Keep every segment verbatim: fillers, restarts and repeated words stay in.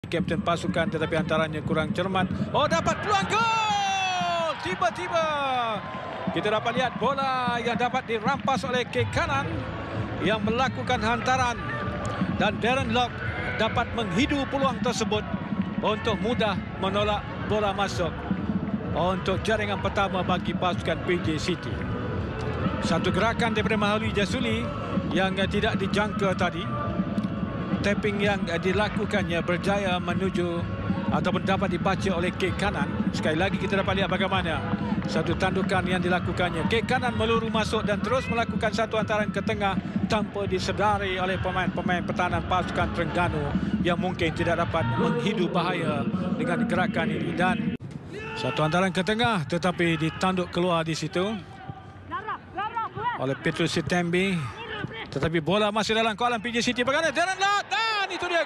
Kapten pasukan, tetapi antaranya kurang cermat. Oh, dapat peluang gol! Tiba-tiba kita dapat lihat bola yang dapat dirampas oleh kaki kanan yang melakukan hantaran, dan Darren Lock dapat menghidu peluang tersebut untuk mudah menolak bola masuk untuk jaringan pertama bagi pasukan P J City. Satu gerakan daripada Mahauli Jasuli yang tidak dijangka tadi. Tapping yang dilakukannya berjaya menuju ataupun dapat dibaca oleh kaki kanan. Sekali lagi kita dapat lihat bagaimana satu tandukan yang dilakukannya. Kaki kanan meluru masuk dan terus melakukan satu hantaran ke tengah tanpa disedari oleh pemain-pemain pertahanan pasukan Terengganu yang mungkin tidak dapat menghidu bahaya dengan gerakan ini. Dan satu hantaran ke tengah tetapi ditanduk keluar di situ oleh Petrus Sitembi. Tetapi bola masih dalam kawalan P J City. Bagaimana Darren Lock, dan itu dia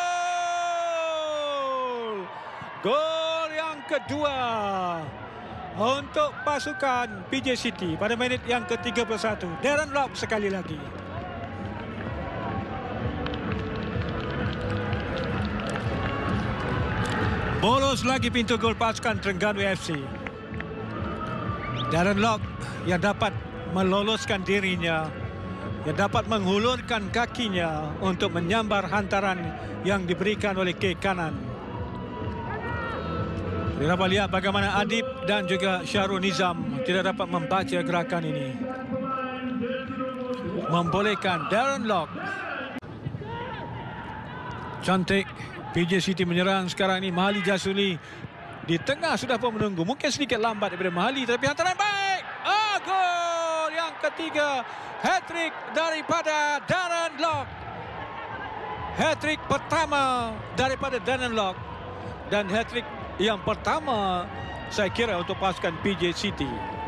gol. Gol yang kedua untuk pasukan P J City pada minit yang ke tiga puluh satu. Darren Lock sekali lagi. Bolos lagi pintu gol pasukan Terengganu F C. Darren Lock yang dapat meloloskan dirinya, yang dapat menghulurkan kakinya untuk menyambar hantaran yang diberikan oleh kaki kanan. Kita dapat lihat bagaimana Adib dan juga Syahrul Nizam tidak dapat membaca gerakan ini. Membolehkan Darren Lock. Cantik P J City menyerang sekarang ini. Mahauli Jasuli di tengah sudah pun menunggu. Mungkin sedikit lambat daripada Mahauli, tapi hantaran baik. Ah, gol yang ketiga. Hat-trick daripada Darren Lock. Hat-trick pertama daripada Darren Lock. Dan hat-trick yang pertama saya kira untuk pasukan P J City.